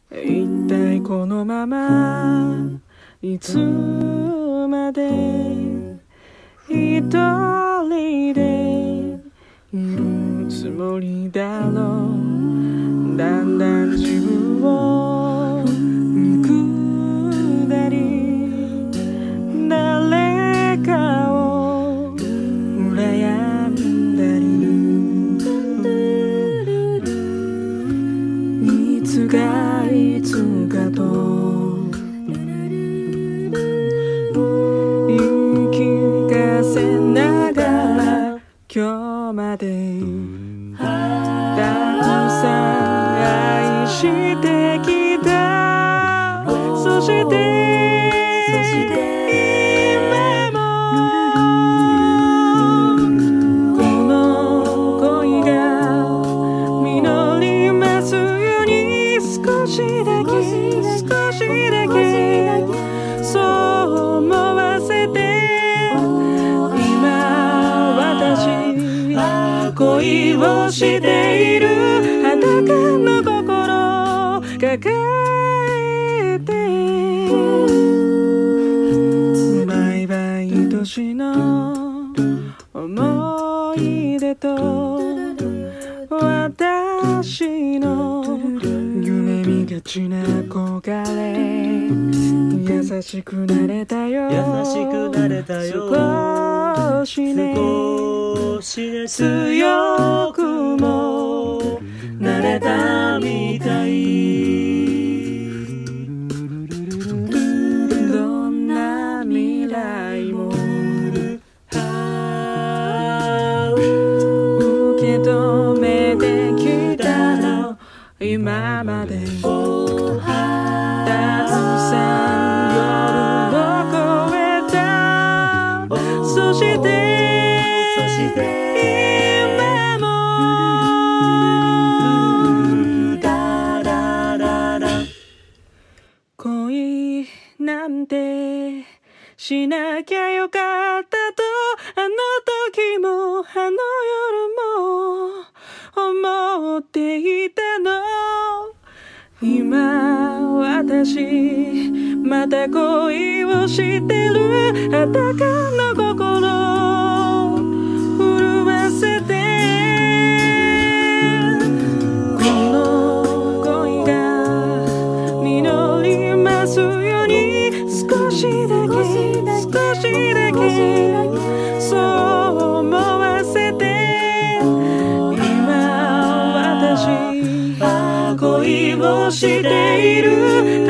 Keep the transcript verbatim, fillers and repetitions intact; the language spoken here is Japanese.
一体このままいつまで一人でいるつもりだろう。だんだん自分を見下り、誰かを羨んだり、いつかいつかと言い聞かせながら今日までたくさん愛してきた。そして今もこの恋が実りますように、少しだけ少しだけそう思わせて、今私恋をしている裸の心抱えて、毎晩愛しの思い出と私の夢見がちな憧れ、優しくなれたよ優しくなれたよ少しね、 少しね、 強くもなれたみたい。どんな未来も受け止めてきたの、今までたくさん夜を越えた。そしてそして今もダラララ恋なんてしなきゃよかったと、あの時もあの夜も思っていたの。今私また恋をしてる、裸の心震わせて、この恋が実りますように、少しだけ少しだけそう思わせて、今私恋をしている